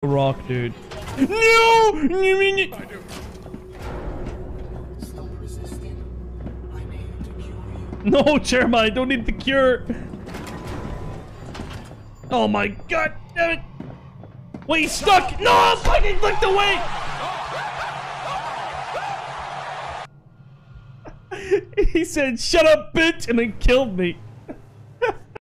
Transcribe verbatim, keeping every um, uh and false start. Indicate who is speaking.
Speaker 1: rock, dude. No!
Speaker 2: Stop resisting. I'm here to cure you.
Speaker 1: No, Chairman, I don't need the cure. Oh my god, damn it. Wait, he's stuck. No, I'm fucking clicked away. He said, shut up, bitch, and then killed me.